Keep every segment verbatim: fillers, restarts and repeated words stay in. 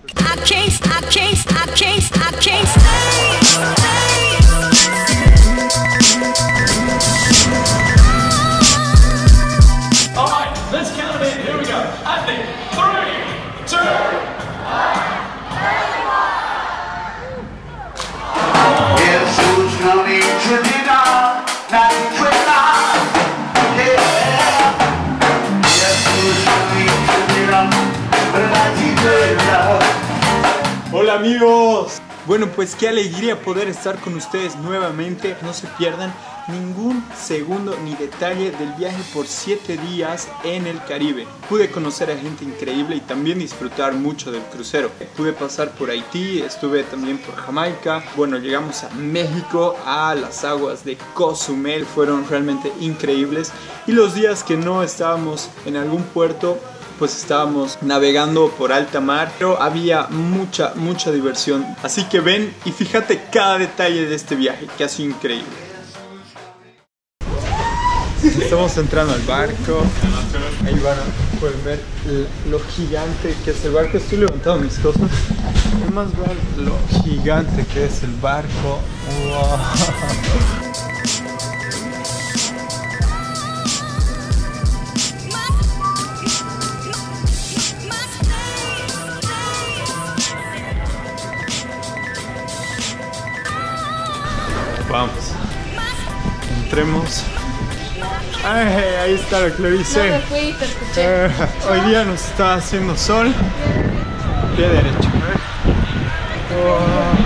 Hola amigos, bueno pues qué alegría poder estar con ustedes nuevamente. No se pierdan ningún segundo ni detalle del viaje por siete días en el Caribe. Pude conocer a gente increíble y también disfrutar mucho del crucero. Pude pasar por Haití, estuve también por Jamaica. Bueno, llegamos a México, a las aguas de Cozumel, fueron realmente increíbles. Y los días que no estábamos en algún puerto, pues estábamos navegando por alta mar, pero había mucha, mucha diversión. Así que ven y fíjate cada detalle de este viaje, que ha sido increíble. Estamos entrando al barco. Ahí van a pueden ver lo gigante que es el barco. Estoy levantando mis cosas. Además ver lo gigante que es el barco. Wow. Vamos, entremos. Ay, ahí está lo que le dice. No me fui, te escuché. Eh, hoy día nos está haciendo sol. Pie derecho. ¿Eh? Oh,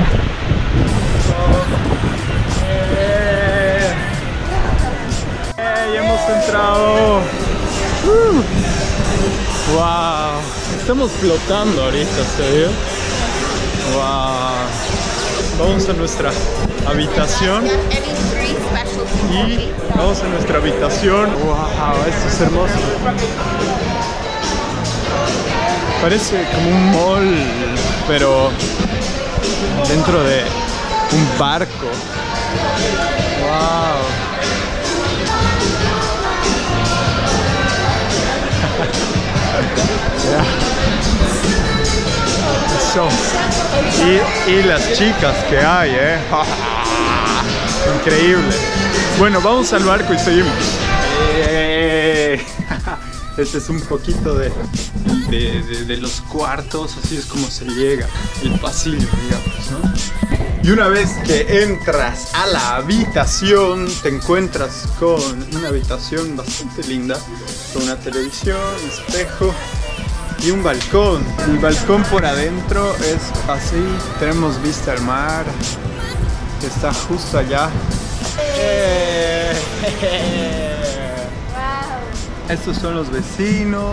oh, eh, eh, ya hemos entrado. Uh, wow, estamos flotando ahorita, ¿se ve? Wow. Vamos a nuestra habitación y vamos a nuestra habitación. Wow, esto es hermoso. Parece como un mall, pero dentro de un barco. Wow. Yeah. Eso. Y, y las chicas que hay, eh. Increíble. Bueno, vamos al barco y seguimos. Eh, este es un poquito de, de, de, de los cuartos, así es como se llega, el pasillo, digamos, ¿no? Y una vez que entras a la habitación, te encuentras con una habitación bastante linda, con una televisión, espejo y un balcón. El balcón por adentro es así, tenemos vista al mar, que está justo allá. ¡Eh! Wow. Estos son los vecinos.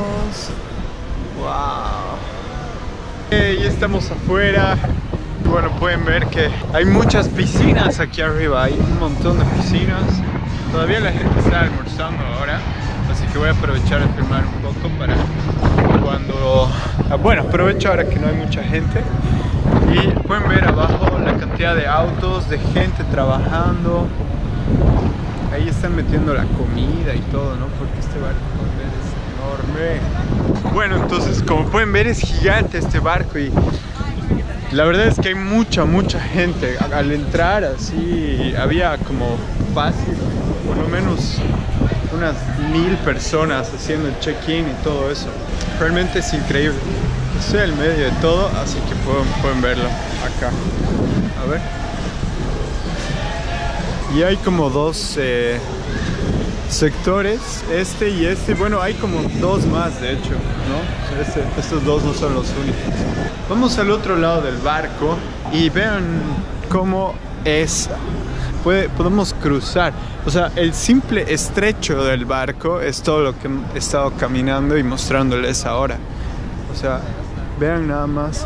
Wow. Eh, ya estamos afuera. Bueno, pueden ver que hay muchas piscinas aquí arriba, hay un montón de piscinas. Todavía la gente está almorzando ahora, así que voy a aprovechar de filmar un poco para cuando... Bueno, aprovecho ahora que no hay mucha gente. Y pueden ver abajo la cantidad de autos, de gente trabajando. Ahí están metiendo la comida y todo, ¿no? Porque este barco, pueden ver, es enorme. Bueno, entonces, como pueden ver, es gigante este barco y la verdad es que hay mucha, mucha gente. Al entrar así, había como fácil, por lo menos unas mil personas haciendo el check-in y todo eso. Realmente es increíble. Estoy al medio de todo, así que pueden, pueden verlo acá. A ver. Y hay como dos eh, sectores, este y este. Bueno, hay como dos más de hecho, ¿no? Este, estos dos no son los únicos. Vamos al otro lado del barco y vean cómo es. Puede, podemos cruzar. O sea, el simple estrecho del barco es todo lo que he estado caminando y mostrándoles ahora. O sea, vean nada más.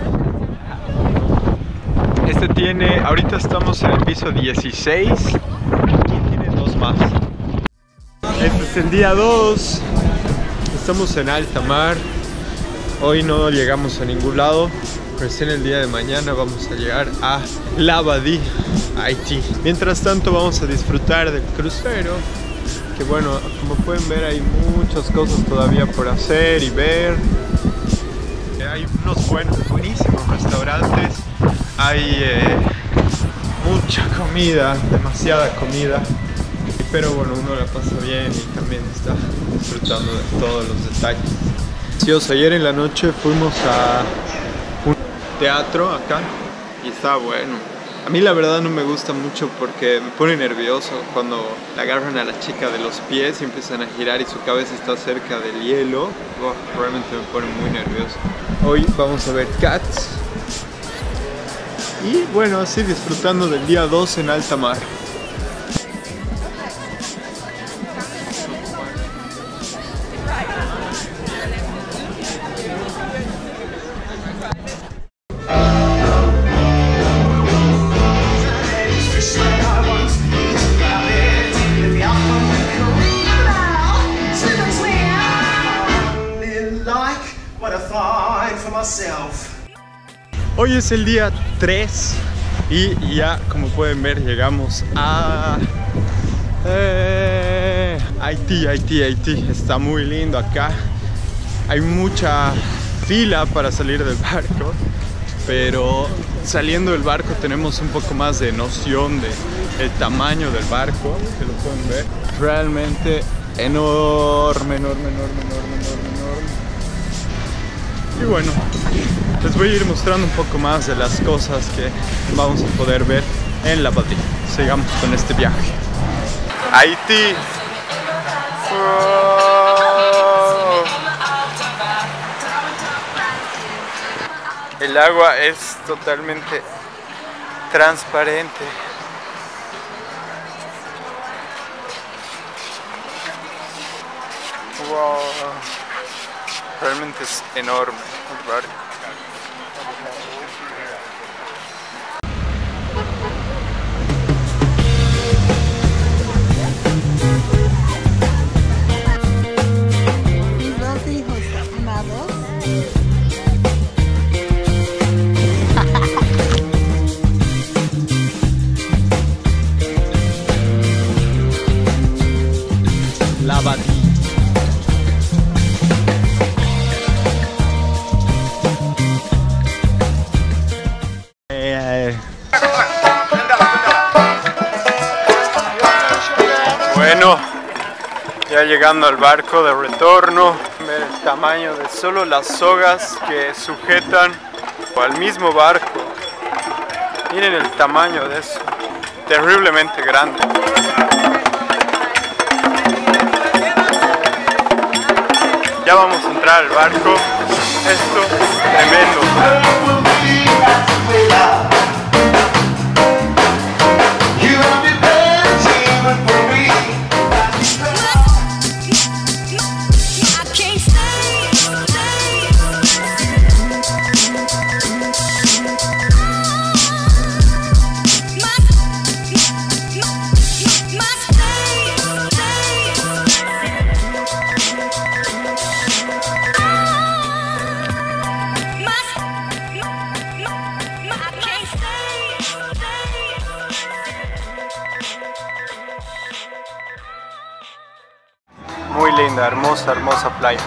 Este tiene, ahorita estamos en el piso dieciséis y tiene dos más. Este es el día dos. Estamos en alta mar. Hoy no llegamos a ningún lado. Recién el día de mañana vamos a llegar a Labadí, Haití. Mientras tanto vamos a disfrutar del crucero. Que bueno, como pueden ver hay muchas cosas todavía por hacer y ver. Hay unos buenos, buenísimos restaurantes, hay eh, mucha comida, demasiada comida, pero bueno, uno la pasa bien y también está disfrutando de todos los detalles. Sí, o sea, ayer en la noche fuimos a un teatro acá y estaba bueno. A mí la verdad no me gusta mucho porque me pone nervioso cuando le agarran a la chica de los pies y empiezan a girar y su cabeza está cerca del hielo. Oh, realmente me pone muy nervioso. Hoy vamos a ver Cats. Y bueno, así disfrutando del día dos en alta mar. Hoy es el día tres y ya, como pueden ver, llegamos a eh, Haití, Haití, Haití. Está muy lindo acá. Hay mucha fila para salir del barco, pero saliendo del barco tenemos un poco más de noción de el tamaño del barco, que lo pueden ver. Realmente enorme, enorme, enorme, enorme, enorme, enorme. Y bueno, les voy a ir mostrando un poco más de las cosas que vamos a poder ver en la Labadí. Sigamos con este viaje. Haití. Oh. El agua es totalmente transparente. Wow. Realmente es enorme el barco. Mis dos hijos amados. Labadí. Bueno, ya llegando al barco de retorno, ver el tamaño de solo las sogas que sujetan al mismo barco. Miren el tamaño de eso, terriblemente grande. Ya vamos a entrar al barco, esto es tremendo. Muy linda, hermosa, hermosa playa.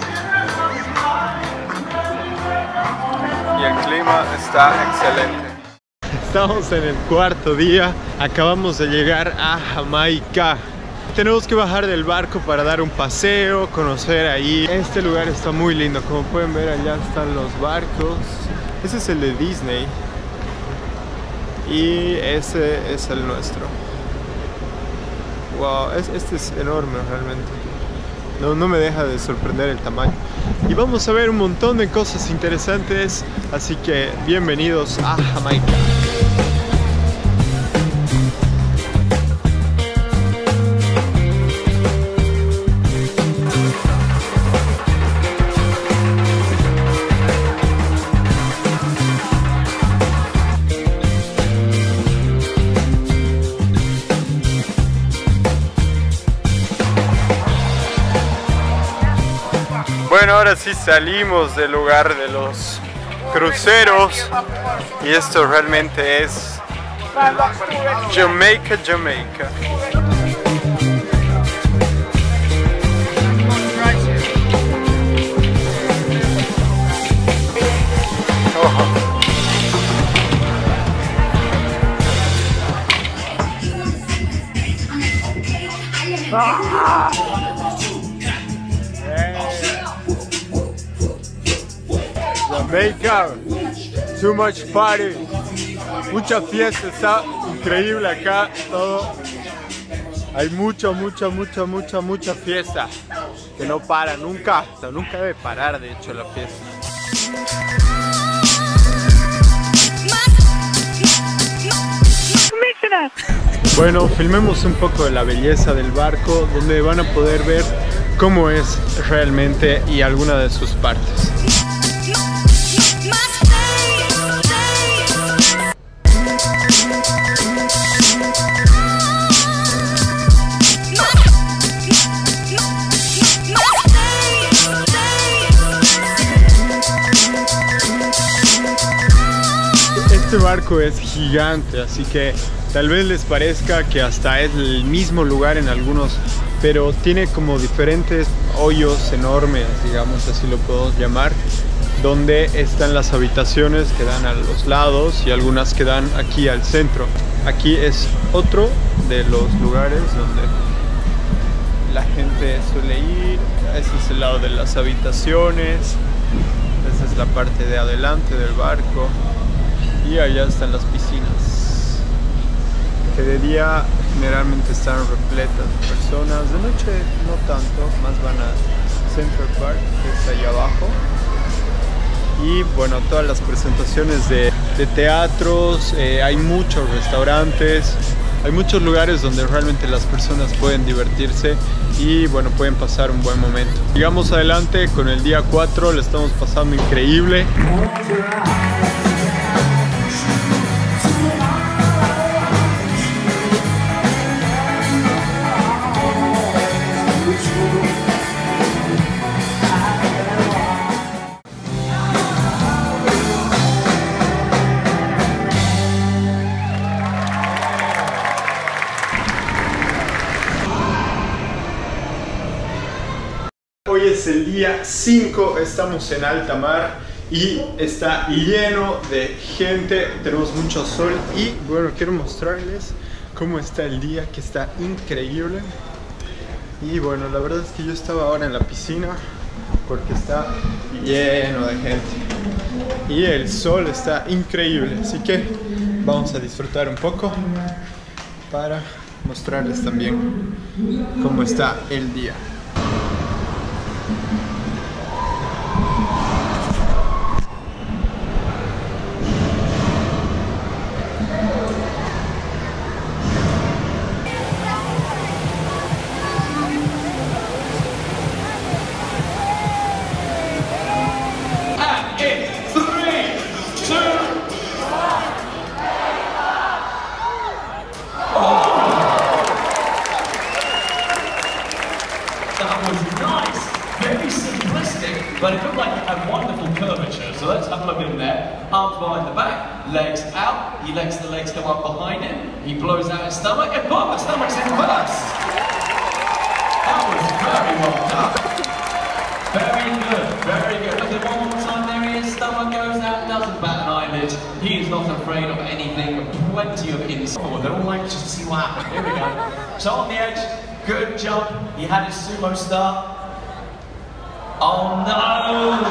Y el clima está excelente. Estamos en el cuarto día, acabamos de llegar a Jamaica. Tenemos que bajar del barco para dar un paseo, conocer ahí. Este lugar está muy lindo, como pueden ver allá están los barcos. Ese es el de Disney y ese es el nuestro. Wow, este es enorme realmente. No, no me deja de sorprender el tamaño. Y vamos a ver un montón de cosas interesantes, así que bienvenidos a Jamaica. Bueno, ahora sí salimos del lugar de los cruceros y esto realmente es Jamaica, Jamaica. ¡Ah! Jamaica, too much party, mucha fiesta, está increíble acá todo. Hay mucha, mucha, mucha, mucha, mucha fiesta que no para nunca, o sea, nunca debe parar de hecho la fiesta. Bueno, filmemos un poco de la belleza del barco, donde van a poder ver cómo es realmente y alguna de sus partes. Este barco es gigante, así que tal vez les parezca que hasta es el mismo lugar en algunos, pero tiene como diferentes hoyos enormes, digamos, así lo podemos llamar, donde están las habitaciones que dan a los lados y algunas que dan aquí al centro. Aquí es otro de los lugares donde la gente suele ir. Ese es el lado de las habitaciones, esa es la parte de adelante del barco. Y allá están las piscinas, que de día generalmente están repletas de personas, de noche no tanto, más van a Central Park, que es allá abajo. Y bueno, todas las presentaciones de, de teatros, eh, hay muchos restaurantes, hay muchos lugares donde realmente las personas pueden divertirse y bueno, pueden pasar un buen momento. Sigamos adelante con el día cuatro, le estamos pasando increíble. Hoy es el día cinco, estamos en alta mar y está lleno de gente, tenemos mucho sol y bueno, quiero mostrarles cómo está el día, que está increíble. Y bueno, la verdad es que yo estaba ahora en la piscina porque está lleno de gente y el sol está increíble, así que vamos a disfrutar un poco para mostrarles también cómo está el día. But it looked like it had wonderful curvature, so let's have a look in there. Arms behind the back, legs out, he lets the legs come up behind him, he blows out his stomach, and boom, the stomach's in first! That was very well done. Very good, very good. Look at one more time, there he is, stomach goes out, doesn't bat an eyelid. He is not afraid of anything, plenty of inside. Oh, they're all anxious to see what happened. Here we go. So on the edge, good jump, he had his sumo start. Oh no!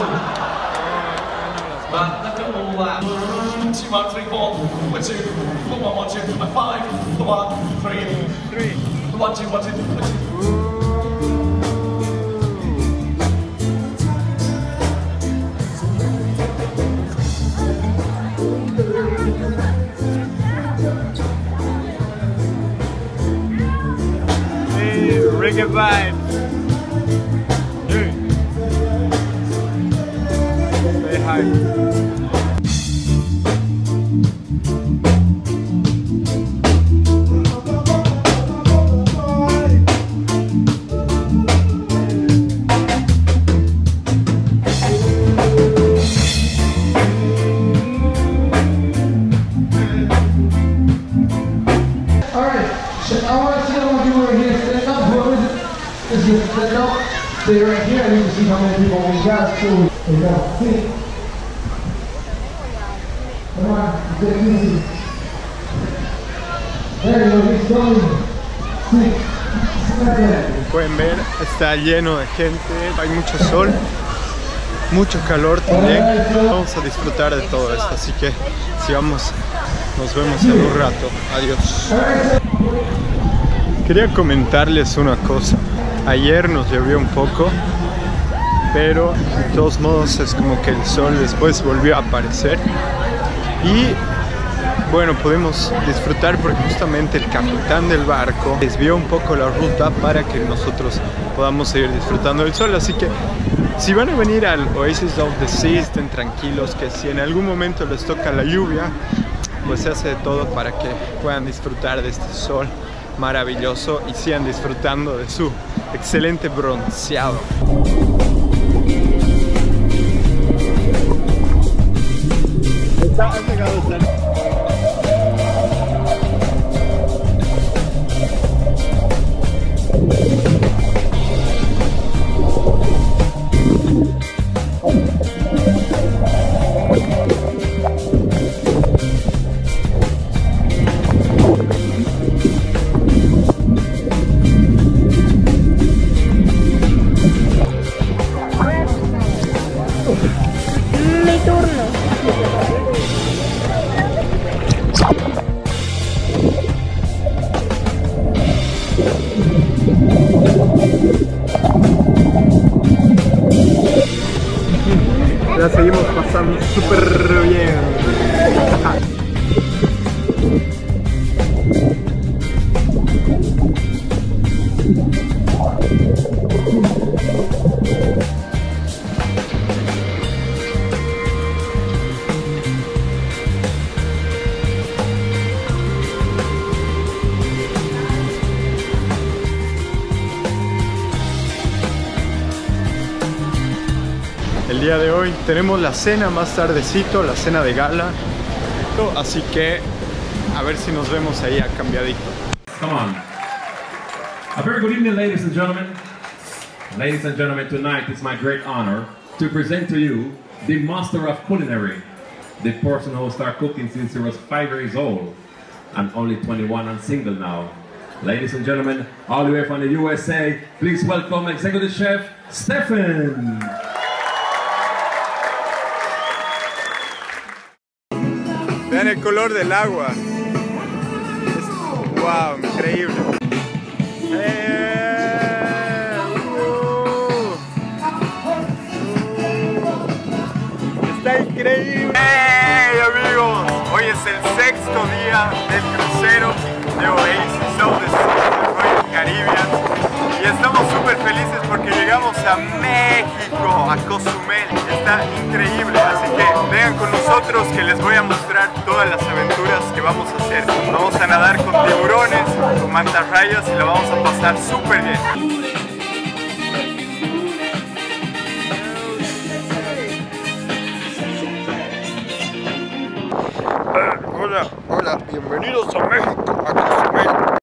But look at all that. Two, one, three, four. One, two. One, one, two. Five. One, three. Three. One, two, one, two. One, two. Hey, reggae vibe. Say hi. Stay right here, and you can see how many people we got. So we got six. Come on, take it easy. There you go, keep going. Six, seven. pueden ver, está lleno de gente, hay mucho sol, mucho calor también. Vamos a disfrutar de todo esto, así que sigamos, nos vemos en un rato. Adiós. Quería comentarles una cosa. Ayer nos llovió un poco, pero de todos modos es como que el sol después volvió a aparecer y bueno, podemos disfrutar porque justamente el capitán del barco desvió un poco la ruta para que nosotros podamos seguir disfrutando del sol. Así que si van a venir al Oasis of the Sea, estén tranquilos que si en algún momento les toca la lluvia, pues se hace de todo para que puedan disfrutar de este sol maravilloso y sigan disfrutando de su excelente bronceado. Está, ha llegado el la seguimos pasando súper bien. Ah. El día de hoy tenemos la cena más tardecito, la cena de gala, así que a ver si nos vemos ahí a cambiadito. Come on. A very good evening, ladies and gentlemen. Ladies and gentlemen, tonight it's my great honor to present to you the master of culinary, the person who started cooking since he was five years old and only twenty-one and single now. Ladies and gentlemen, all the way from the U S A, please welcome Executive Chef Stefan. Vean el color del agua. Es, wow, increíble. Eh, uh, uh, está increíble. ¡Hey, amigos! Hoy es el sexto día del crucero de Oasis of the Sea, Royal Caribbean. Y estamos súper felices porque llegamos a México, a Cozumel. Está increíble, así que vengan con nosotros que les voy a mostrar todas las aventuras que vamos a hacer. Vamos a nadar con tiburones, con mantarrayas y la vamos a pasar súper bien. Hola, hola, bienvenidos a México, a Cozumel.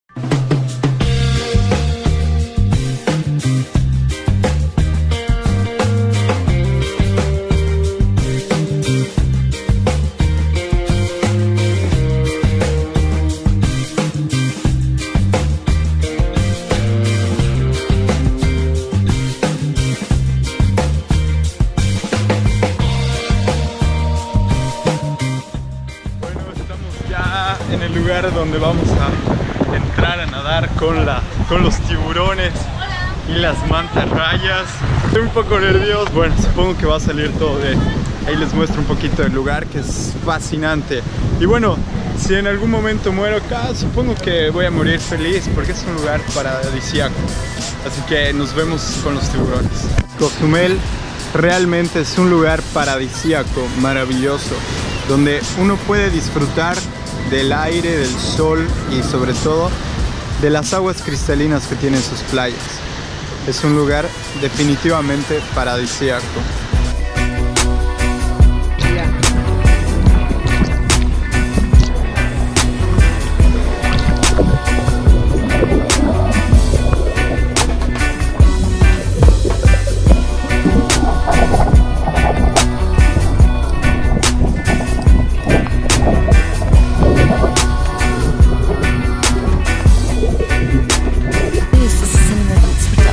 En el lugar donde vamos a entrar a nadar con, la, con los tiburones y las mantarrayas. Estoy un poco nervioso, bueno, supongo que va a salir todo bien. Ahí les muestro un poquito del lugar que es fascinante. Y bueno, si en algún momento muero acá, supongo que voy a morir feliz porque es un lugar paradisíaco. Así que nos vemos con los tiburones. Cozumel realmente es un lugar paradisíaco, maravilloso, donde uno puede disfrutar del aire, del sol y sobre todo de las aguas cristalinas que tienen sus playas. Es un lugar definitivamente paradisíaco. This is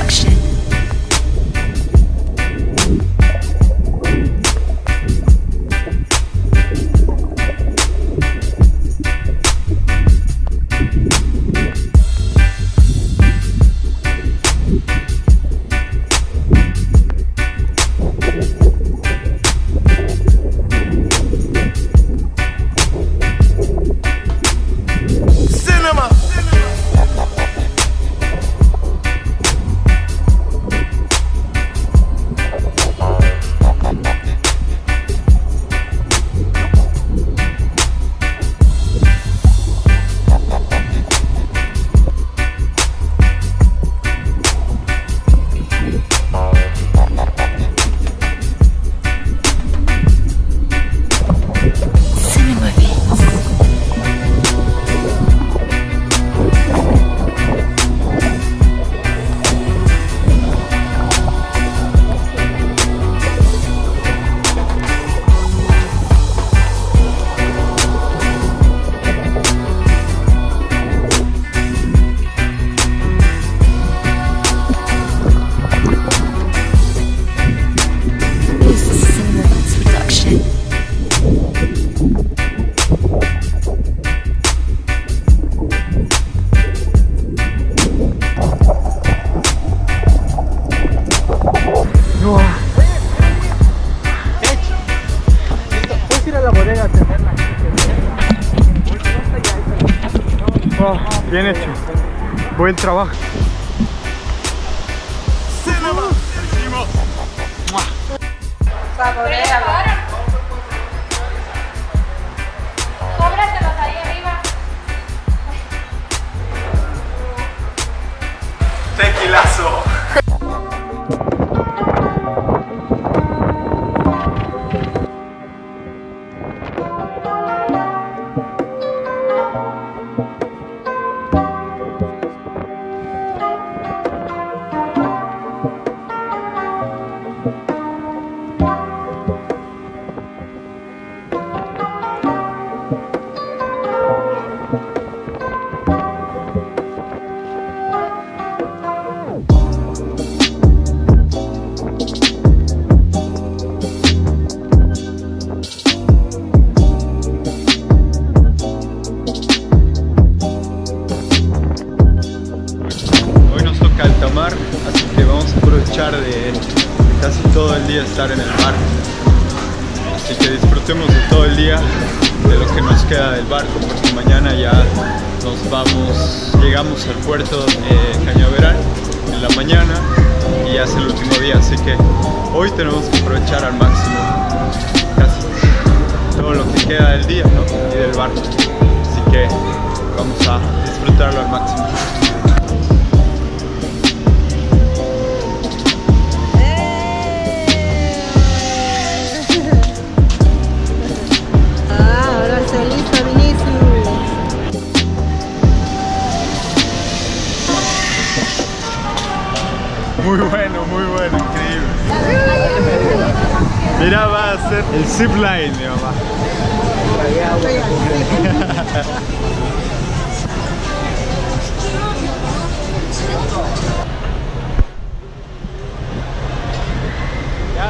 Oh, bien hecho. Buen trabajo. Saborealo. Cóbratelos ahí arriba. Tequilazo. Así que vamos a aprovechar de casi todo el día estar en el barco. Así que disfrutemos de todo el día, de lo que nos queda del barco, porque mañana ya nos vamos, llegamos al puerto de Cañaveral en la mañana y ya es el último día, así que hoy tenemos que aprovechar al máximo casi todo lo que queda del día, ¿no? Y del barco. Así que vamos a disfrutarlo al máximo. Muy bueno, muy bueno, increíble. Mira, va a ser el zipline, mi mamá. Ya.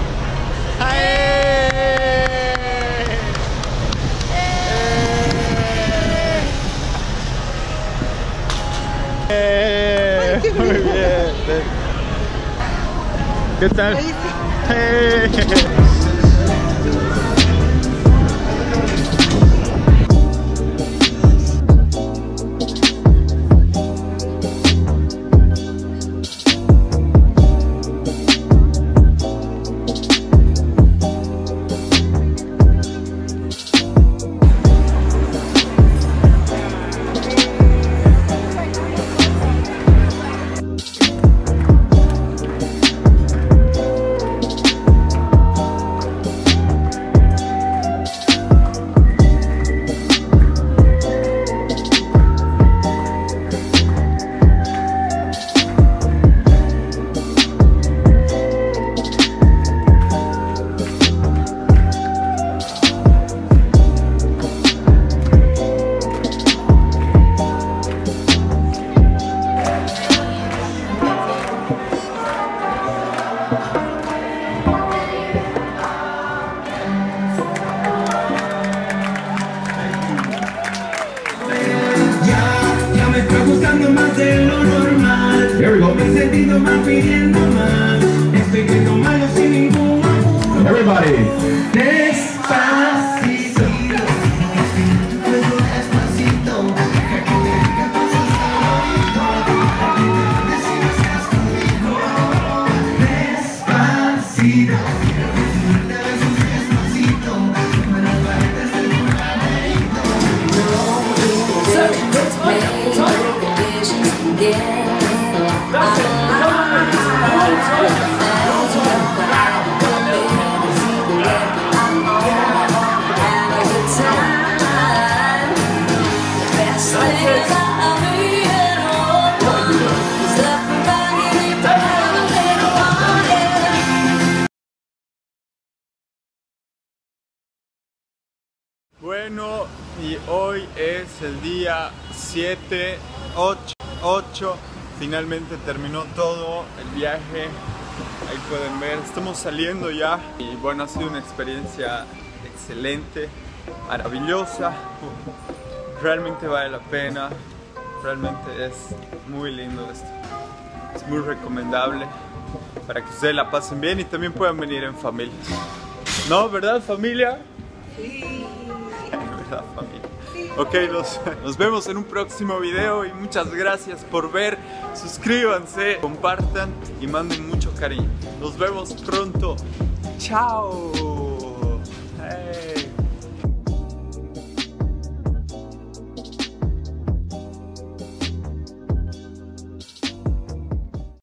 ¡Eh! Muy bien. ¿Qué tal? Hey. Everybody. Despacito. Despacito. Despacito. Bueno, y hoy es el día siete, ocho, finalmente terminó todo el viaje, ahí pueden ver, estamos saliendo ya y bueno, ha sido una experiencia excelente, maravillosa, realmente vale la pena, realmente es muy lindo esto, es muy recomendable para que ustedes la pasen bien y también puedan venir en familia, ¿no? ¿Verdad, familia? Sí. ¿Verdad, familia? Ok, nos, nos vemos en un próximo video y muchas gracias por ver. Suscríbanse, compartan y manden mucho cariño. Nos vemos pronto. Chao.